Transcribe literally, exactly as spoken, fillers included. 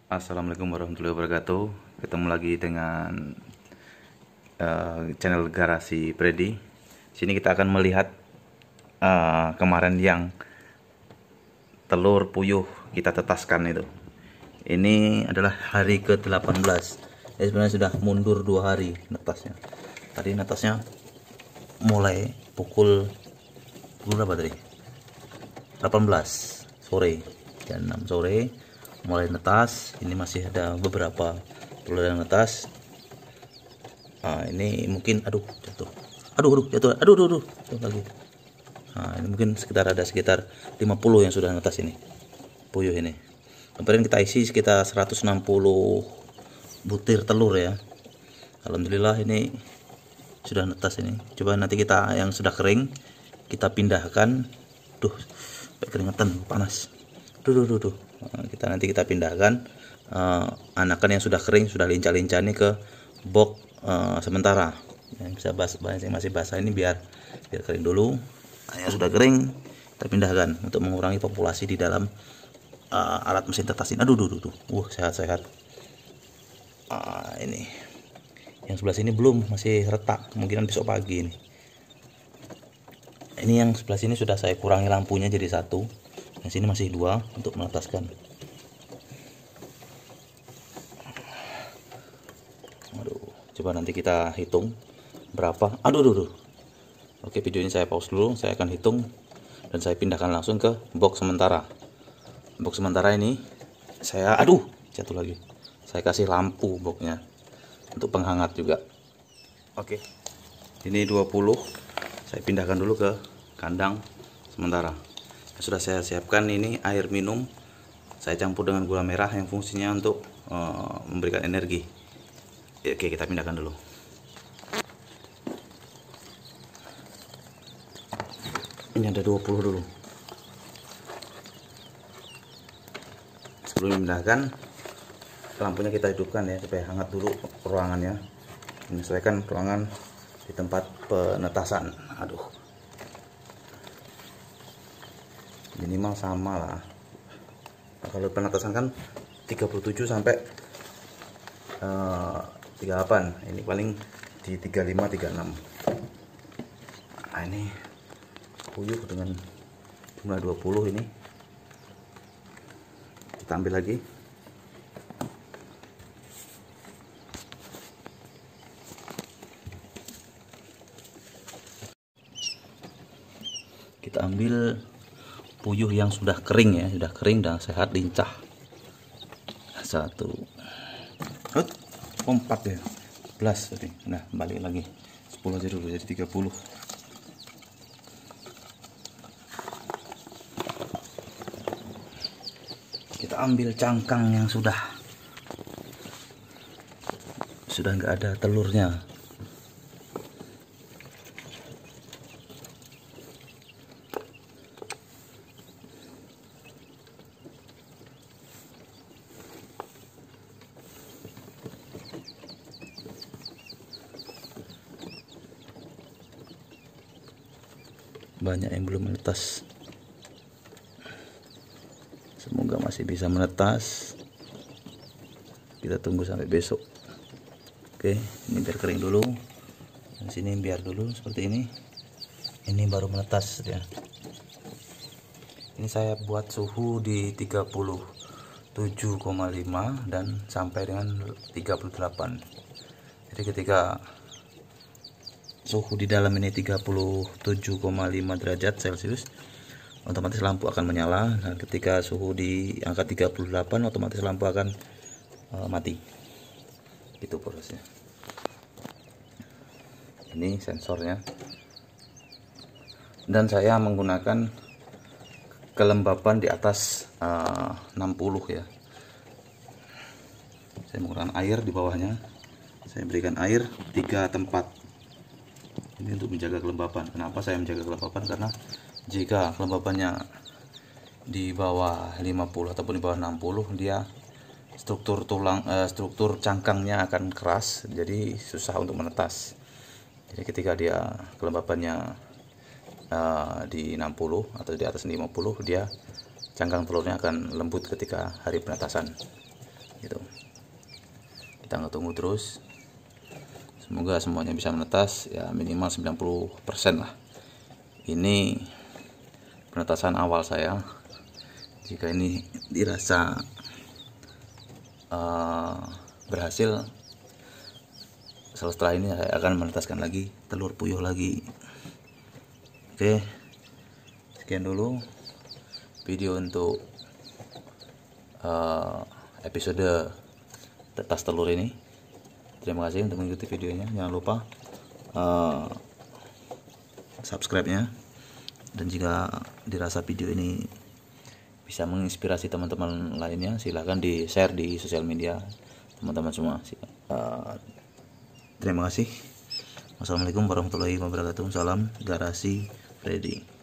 Assalamualaikum warahmatullahi wabarakatuh. Ketemu lagi dengan uh, channel Garasi Freddy. Sini kita akan melihat uh, kemarin yang telur puyuh kita tetaskan itu. Ini adalah hari ke delapan belas. Ya, sebenarnya sudah mundur dua hari netasnya. Tadi netasnya mulai pukul pukul berapa tadi? delapan belas sore, jam enam sore mulai netas. Ini masih ada beberapa telur yang netas. Nah, ini mungkin aduh jatuh. Aduh aduh jatuh. Aduh aduh aduh jatuh lagi. Nah, ini mungkin sekitar ada sekitar lima puluh yang sudah netas ini. Puyuh ini. Kemarin kita isi sekitar seratus enam puluh butir telur ya. Alhamdulillah ini sudah netas ini. Coba nanti kita yang sudah kering kita pindahkan. Duh, keringetan, panas. Duh duh duh, duh. Nah, kita nanti kita pindahkan uh, anakan yang sudah kering, sudah lincah-lincah ini ke box uh, sementara. Yang bisa bas, yang masih basah ini biar biar kering dulu. Nah, yang sudah kering kita pindahkan untuk mengurangi populasi di dalam uh, alat mesin tetas ini. Aduh duh duh, duh. Uh, sehat-sehat. Uh, ini yang sebelah sini belum, masih retak, kemungkinan besok pagi ini. Ini yang sebelah sini sudah saya kurangi lampunya jadi satu. Yang sini masih dua untuk menetaskan. Aduh, coba nanti kita hitung berapa. Aduh, aduh, aduh. Oke, video ini saya pause dulu. Saya akan hitung dan saya pindahkan langsung ke box sementara. Box sementara ini saya, aduh, jatuh lagi. Saya kasih lampu boxnya untuk penghangat juga. Oke, ini dua puluh. Saya pindahkan dulu ke kandang sementara. Sudah saya siapkan ini air minum, saya campur dengan gula merah yang fungsinya untuk uh, memberikan energi. Oke, kita pindahkan dulu. Ini ada dua puluh dulu. Sebelum dipindahkan, lampunya kita hidupkan ya supaya hangat dulu ruangannya. Menyesuaikan ruangan di tempat penetasan. Aduh, minimal sama lah. Nah, kalau penetasan kan tiga puluh tujuh sampai uh, tiga puluh delapan, ini paling di tiga puluh lima tiga puluh enam. Nah, ini puyuh dengan jumlah dua puluh ini kita ambil lagi. Kita ambil puyuh yang sudah kering ya, sudah kering dan sehat lincah. Satu, empat ya, belas tadi. Nah, balik lagi sepuluh aja dulu jadi tiga puluh. Kita ambil cangkang yang sudah sudah nggak ada telurnya. Banyak yang belum menetas. Semoga masih bisa menetas. Kita tunggu sampai besok. Oke, ini biar kering dulu. Di sini biar dulu seperti ini. Ini baru menetas ya. Ini saya buat suhu di tiga puluh tujuh koma lima dan sampai dengan tiga puluh delapan. Jadi ketika suhu di dalam ini tiga puluh tujuh koma lima derajat Celcius, otomatis lampu akan menyala, dan ketika suhu di angka tiga puluh delapan otomatis lampu akan uh, mati. Itu prosesnya. Ini sensornya. Dan saya menggunakan kelembapan di atas uh, enam puluh ya. Saya menggunakan air di bawahnya. Saya berikan air tiga tempat. Ini untuk menjaga kelembapan. Kenapa saya menjaga kelembapan? Karena jika kelembapannya di bawah lima puluh ataupun di bawah enam puluh, dia struktur tulang eh, struktur cangkangnya akan keras, jadi susah untuk menetas. Jadi ketika dia kelembapannya eh, di enam puluh atau di atas lima puluh, dia cangkang telurnya akan lembut ketika hari penetasan. gitu. Kita nggak tunggu terus, semoga semuanya bisa menetas ya, minimal sembilan puluh persen lah. Ini penetasan awal saya. Jika ini dirasa uh, berhasil, setelah ini saya akan menetaskan lagi telur puyuh lagi. Oke, sekian dulu video untuk uh, episode tetas telur ini. Terima kasih untuk mengikuti videonya. Jangan lupa uh, subscribe-nya, dan jika dirasa video ini bisa menginspirasi teman-teman lainnya, silahkan di share di sosial media teman-teman semua. Uh, terima kasih. Wassalamualaikum warahmatullahi wabarakatuh. Salam Garasi Freddy.